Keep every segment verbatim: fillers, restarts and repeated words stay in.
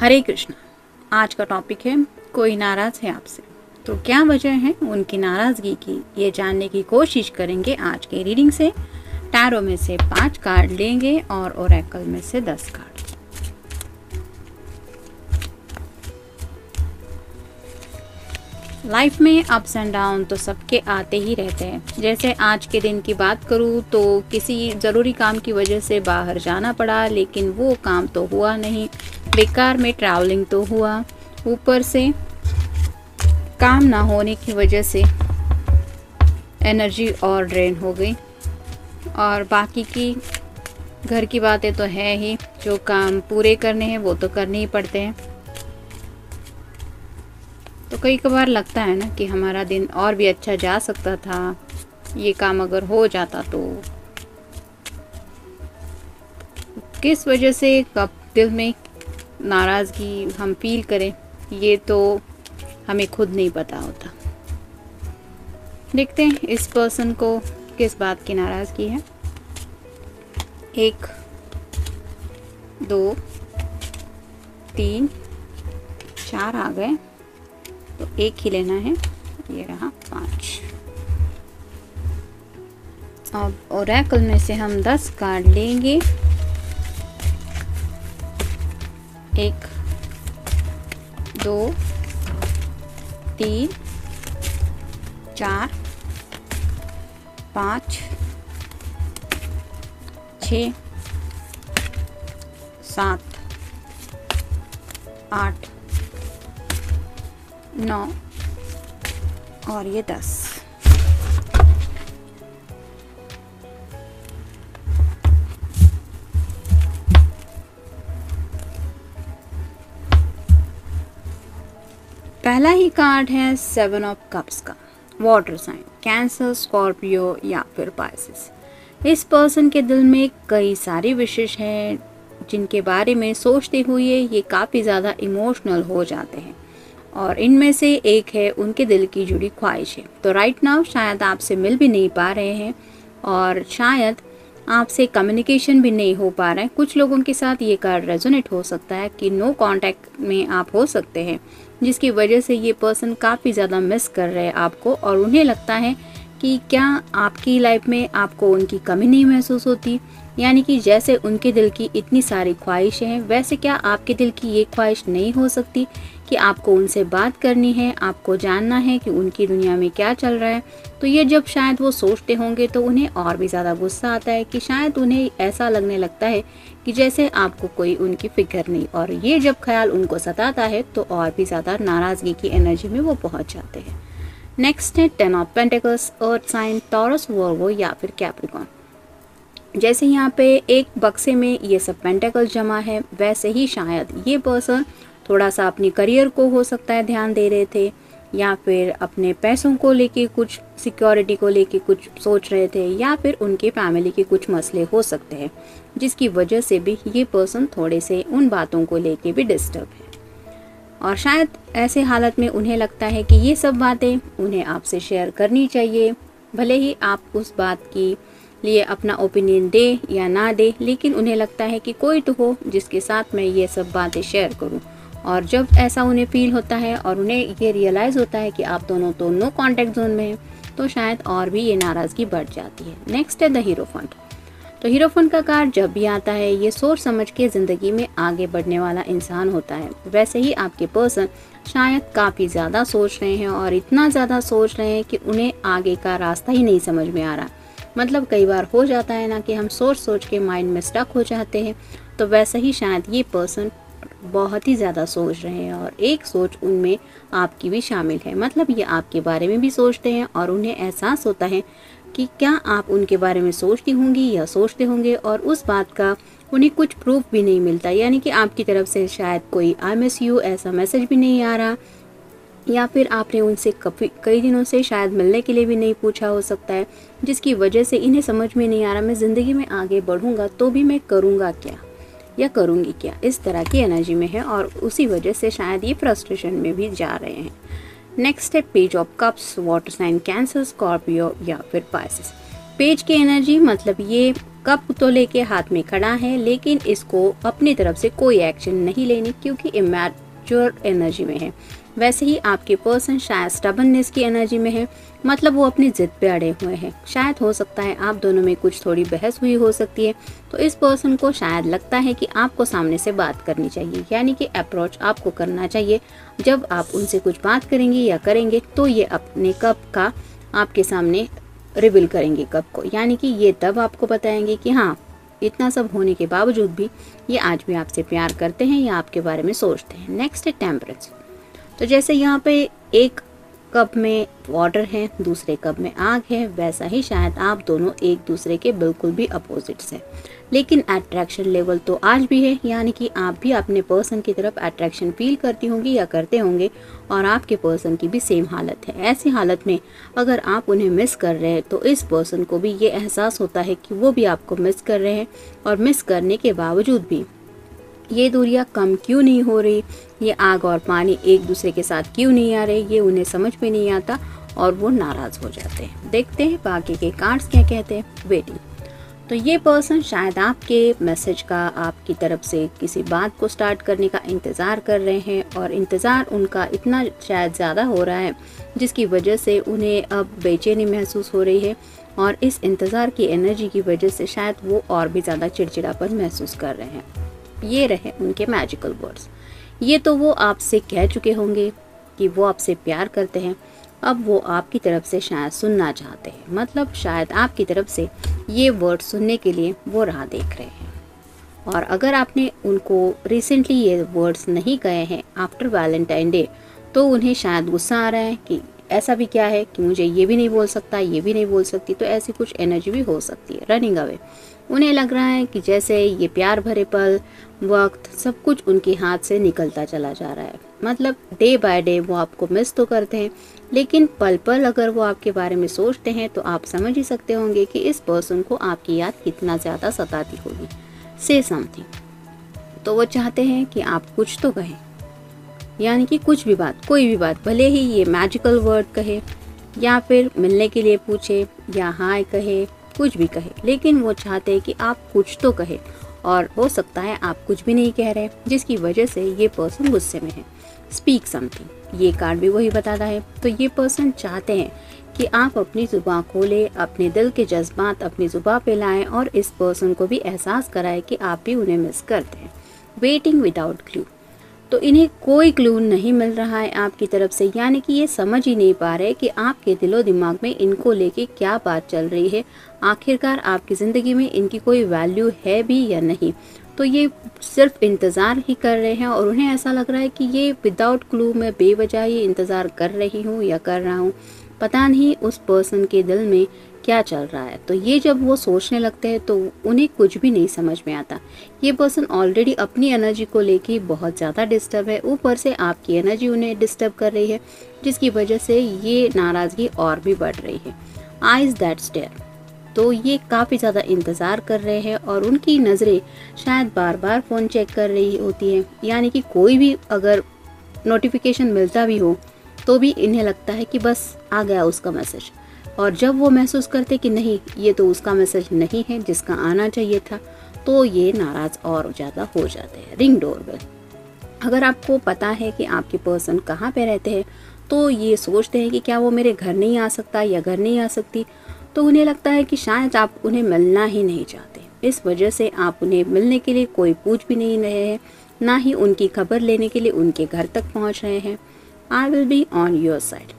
हरे कृष्णा। आज का टॉपिक है कोई नाराज है आपसे, तो क्या वजह है उनकी नाराजगी की, ये जानने की कोशिश करेंगे आज के रीडिंग से। टैरो में से पांच कार्ड लेंगे और ओरेकल में से दस कार्ड। लाइफ में अप्स एंड डाउन तो सबके आते ही रहते हैं। जैसे आज के दिन की बात करूँ तो किसी ज़रूरी काम की वजह से बाहर जाना पड़ा, लेकिन वो काम तो हुआ नहीं, बेकार में ट्रैवलिंग तो हुआ, ऊपर से काम ना होने की वजह से एनर्जी और ड्रेन हो गई। और बाकी की घर की बातें तो है ही, जो काम पूरे करने हैं वो तो करने ही पड़ते हैं। तो कई कबार लगता है ना कि हमारा दिन और भी अच्छा जा सकता था, ये काम अगर हो जाता तो। किस वजह से कब दिल में नाराज़गी हम फील करें, ये तो हमें खुद नहीं पता होता। देखते हैं इस पर्सन को किस बात की नाराज़गी है। एक, दो, तीन, चार आ गए, तो एक ही लेना है, ये रहा पाँच। अब ओरेकल में से हम दस कार्ड लेंगे। एक, दो, तीन, चार, पाँच, छ, सात, आठ, नौ और ये दस। पहला ही कार्ड है सेवन ऑफ कप्स का, वाटर साइन, कैंसर, स्कॉर्पियो या फिर पाइसेस। इस पर्सन के दिल में कई सारी विशेष हैं जिनके बारे में सोचते हुए ये काफ़ी ज़्यादा इमोशनल हो जाते हैं, और इनमें से एक है उनके दिल की जुड़ी ख्वाहिशें। तो राइट नाउ शायद आपसे मिल भी नहीं पा रहे हैं और शायद आपसे कम्युनिकेशन भी नहीं हो पा रहा है। कुछ लोगों के साथ ये कार्ड रेजोनेट हो सकता है कि नो कांटेक्ट में आप हो सकते हैं, जिसकी वजह से ये पर्सन काफ़ी ज़्यादा मिस कर रहे हैं आपको, और उन्हें लगता है कि क्या आपकी लाइफ में आपको उनकी कमी नहीं महसूस होती। यानी कि जैसे उनके दिल की इतनी सारी ख्वाहिशें हैं, वैसे क्या आपके दिल की ये ख्वाहिश नहीं हो सकती कि आपको उनसे बात करनी है, आपको जानना है कि उनकी दुनिया में क्या चल रहा है। तो ये जब शायद वो सोचते होंगे तो उन्हें और भी ज़्यादा गुस्सा आता है कि शायद उन्हें ऐसा लगने लगता है कि जैसे आपको कोई उनकी फिक्र नहीं, और ये जब ख्याल उनको सताता है तो और भी ज़्यादा नाराज़गी की एनर्जी में वो पहुँच जाते हैं। नेक्स्ट है ten of pentacles, earth sign, taurus, virgo या फिर कैप्रिकॉर्न। जैसे यहाँ पे एक बक्से में ये सब पेंटिकल्स जमा है, वैसे ही शायद ये पर्सन थोड़ा सा अपनी करियर को हो सकता है ध्यान दे रहे थे, या फिर अपने पैसों को लेके कुछ सिक्योरिटी को लेके कुछ सोच रहे थे, या फिर उनके फैमिली के कुछ मसले हो सकते हैं, जिसकी वजह से भी ये पर्सन थोड़े से उन बातों को लेके भी डिस्टर्ब है। और शायद ऐसे हालत में उन्हें लगता है कि ये सब बातें उन्हें आपसे शेयर करनी चाहिए, भले ही आप उस बात की लिए अपना ओपिनियन दे या ना दे, लेकिन उन्हें लगता है कि कोई तो हो जिसके साथ मैं ये सब बातें शेयर करूं। और जब ऐसा उन्हें फील होता है और उन्हें ये रियलाइज़ होता है कि आप दोनों तो नो कॉन्टैक्ट जोन में हैं, तो शायद और भी ये नाराज़गी बढ़ जाती है। नेक्स्ट है द हीरोफंट। तो हीरोफंट का कार्ड जब भी आता है, ये सोच समझ के ज़िंदगी में आगे बढ़ने वाला इंसान होता है। वैसे ही आपके पर्सन शायद काफ़ी ज़्यादा सोच रहे हैं, और इतना ज़्यादा सोच रहे हैं कि उन्हें आगे का रास्ता ही नहीं समझ में आ रहा। मतलब कई बार हो जाता है ना कि हम सोच सोच के माइंड में स्टक हो जाते हैं, तो वैसे ही शायद ये पर्सन बहुत ही ज़्यादा सोच रहे हैं, और एक सोच उनमें आपकी भी शामिल है। मतलब ये आपके बारे में भी सोचते हैं, और उन्हें एहसास होता है कि क्या आप उनके बारे में सोचती होंगी या सोचते होंगे, और उस बात का उन्हें कुछ प्रूफ भी नहीं मिलता। यानी कि आपकी तरफ से शायद कोई आई मिस यू ऐसा मैसेज भी नहीं आ रहा, या फिर आपने उनसे कई दिनों से शायद मिलने के लिए भी नहीं पूछा हो सकता है, जिसकी वजह से इन्हें समझ में नहीं आ रहा मैं ज़िंदगी में आगे बढ़ूंगा तो भी मैं करूंगा क्या या करूंगी क्या। इस तरह की एनर्जी में है, और उसी वजह से शायद ये फ्रस्ट्रेशन में भी जा रहे हैं। नेक्स्ट है page of cups, water sign, cancer, scorpio या फिर पाइसेस। पेज की एनर्जी मतलब ये कप तो लेके हाथ में खड़ा है, लेकिन इसको अपनी तरफ से कोई एक्शन नहीं लेनी क्योंकि इमैच्योर एनर्जी में है। वैसे ही आपके पर्सन शायद स्टबननेस की एनर्जी में है, मतलब वो अपनी जिद पे अड़े हुए हैं। शायद हो सकता है आप दोनों में कुछ थोड़ी बहस हुई हो सकती है, तो इस पर्सन को शायद लगता है कि आपको सामने से बात करनी चाहिए, यानी कि अप्रोच आपको करना चाहिए। जब आप उनसे कुछ बात करेंगे या करेंगे तो ये अपने कप का आपके सामने रिवील करेंगे कप को, यानी कि ये तब आपको बताएंगे कि हाँ, इतना सब होने के बावजूद भी ये आज भी आपसे प्यार करते हैं या आपके बारे में सोचते हैं। नेक्स्ट है टेम्परेंस। तो जैसे यहाँ पे एक कप में वाटर है, दूसरे कप में आग है, वैसा ही शायद आप दोनों एक दूसरे के बिल्कुल भी अपोजिट्स हैं, लेकिन अट्रैक्शन लेवल तो आज भी है, यानी कि आप भी अपने पर्सन की तरफ अट्रैक्शन फील करती होंगी या करते होंगे और आपके पर्सन की भी सेम हालत है। ऐसी हालत में अगर आप उन्हें मिस कर रहे हैं तो इस पर्सन को भी ये एहसास होता है कि वो भी आपको मिस कर रहे हैं, और मिस करने के बावजूद भी ये दूरियां कम क्यों नहीं हो रही, ये आग और पानी एक दूसरे के साथ क्यों नहीं आ रहे, ये उन्हें समझ में नहीं आता और वो नाराज़ हो जाते हैं। देखते हैं बाकी के कार्ड्स क्या कहते हैं। वेटिंग। तो ये पर्सन शायद आपके मैसेज का, आपकी तरफ से किसी बात को स्टार्ट करने का इंतज़ार कर रहे हैं, और इंतज़ार उनका इतना शायद ज़्यादा हो रहा है जिसकी वजह से उन्हें अब बेचैनी महसूस हो रही है, और इस इंतज़ार की एनर्जी की वजह से शायद वो और भी ज़्यादा चिड़चिड़ापन महसूस कर रहे हैं। ये रहे उनके मैजिकल वर्ड्स। ये तो वो आपसे कह चुके होंगे कि वो आपसे प्यार करते हैं, अब वो आपकी तरफ से शायद सुनना चाहते हैं, मतलब शायद आपकी तरफ से ये वर्ड सुनने के लिए वो राह देख रहे हैं। और अगर आपने उनको रिसेंटली ये वर्ड्स नहीं कहे हैं आफ्टर वैलेंटाइन डे, तो उन्हें शायद गुस्सा आ रहा है कि ऐसा भी क्या है कि मुझे ये भी नहीं बोल सकता, ये भी नहीं बोल सकती, तो ऐसी कुछ एनर्जी भी हो सकती है। Running away. उन्हें लग रहा है कि जैसे ये प्यार भरे पल, वक्त, सब कुछ उनके हाथ से निकलता चला जा रहा है। मतलब डे बाय डे वो आपको मिस तो करते हैं, लेकिन पल पल अगर वो आपके बारे में सोचते हैं तो आप समझ ही सकते होंगे कि इस पर्सन को आपकी याद कितना ज़्यादा सताती होगी। से समथिंग। तो वो चाहते हैं कि आप कुछ तो कहें, यानी कि कुछ भी बात, कोई भी बात, भले ही ये मैजिकल वर्ड कहे या फिर मिलने के लिए पूछे या हाय कहे, कुछ भी कहे, लेकिन वो चाहते हैं कि आप कुछ तो कहे, और हो सकता है आप कुछ भी नहीं कह रहे, जिसकी वजह से ये पर्सन गुस्से में है। Speak something. ये कार्ड भी वही बताता है। तो ये पर्सन चाहते हैं कि आप अपनी ज़ुबान खोलें, अपने दिल के जज्बात अपनी ज़ुबान पे लाएं और इस पर्सन को भी एहसास कराएं कि आप भी उन्हें मिस करते हैं। Waiting without clue. तो इन्हें कोई क्लू नहीं मिल रहा है आपकी तरफ से, यानी कि ये समझ ही नहीं पा रहे कि आपके दिलो दिमाग में इनको लेके क्या बात चल रही है, आखिरकार आपकी ज़िंदगी में इनकी कोई वैल्यू है भी या नहीं। तो ये सिर्फ इंतज़ार ही कर रहे हैं और उन्हें ऐसा लग रहा है कि ये विदाउट क्लू मैं बेवजह ही इंतज़ार कर रही हूँ या कर रहा हूँ, पता नहीं उस पर्सन के दिल में क्या चल रहा है। तो ये जब वो सोचने लगते हैं तो उन्हें कुछ भी नहीं समझ में आता। ये पर्सन ऑलरेडी अपनी एनर्जी को लेके बहुत ज़्यादा डिस्टर्ब है, ऊपर से आपकी एनर्जी उन्हें डिस्टर्ब कर रही है, जिसकी वजह से ये नाराज़गी और भी बढ़ रही है। Eyes that stare. तो ये काफ़ी ज़्यादा इंतज़ार कर रहे हैं और उनकी नज़रें शायद बार बार फ़ोन चेक कर रही होती हैं, यानी कि कोई भी अगर नोटिफिकेशन मिलता भी हो तो भी इन्हें लगता है कि बस आ गया उसका मैसेज, और जब वो महसूस करते कि नहीं, ये तो उसका मैसेज नहीं है जिसका आना चाहिए था, तो ये नाराज़ और ज़्यादा हो जाते हैं। Ring doorbell. अगर आपको पता है कि आपके पर्सन कहाँ पे रहते हैं तो ये सोचते हैं कि क्या वो मेरे घर नहीं आ सकता या घर नहीं आ सकती, तो उन्हें लगता है कि शायद आप उन्हें मिलना ही नहीं चाहते। इस वजह से आप उन्हें मिलने के लिए कोई पूछ भी नहीं रहे हैं, ना ही उनकी खबर लेने के लिए उनके घर तक पहुंच रहे हैं। I will be on your side.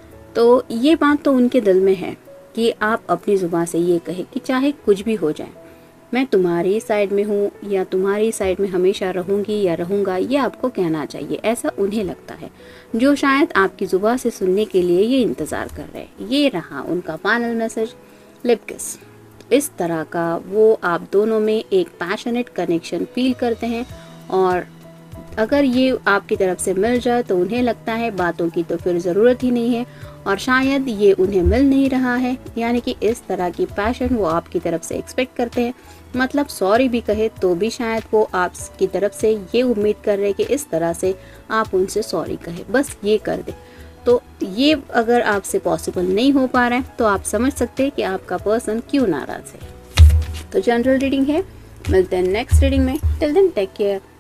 तो ये बात तो उनके दिल में है कि आप अपनी ज़ुबान से ये कहे कि चाहे कुछ भी हो जाए, मैं तुम्हारी साइड में हूँ या तुम्हारी साइड में हमेशा रहूँगी या रहूँगा, ये आपको कहना चाहिए, ऐसा उन्हें लगता है, जो शायद आपकी ज़ुबान से सुनने के लिए ये इंतज़ार कर रहे हैं। ये रहा उनका फाइनल मैसेज, लिप किस। इस तरह का वो आप दोनों में एक पैशनेट कनेक्शन फील करते हैं, और अगर ये आपकी तरफ से मिल जाए तो उन्हें लगता है बातों की तो फिर ज़रूरत ही नहीं है, और शायद ये उन्हें मिल नहीं रहा है, यानी कि इस तरह की पैशन वो आपकी तरफ से एक्सपेक्ट करते हैं। मतलब सॉरी भी कहे तो भी शायद वो आपकी तरफ से ये उम्मीद कर रहे हैं कि इस तरह से आप उनसे सॉरी कहे, बस ये कर दे। तो ये अगर आपसे पॉसिबल नहीं हो पा रहा है तो आप समझ सकते हैं कि आपका पर्सन क्यों नाराज़ है। तो जनरल रीडिंग है, मिलते हैं नेक्स्ट रीडिंग में। Till then take care.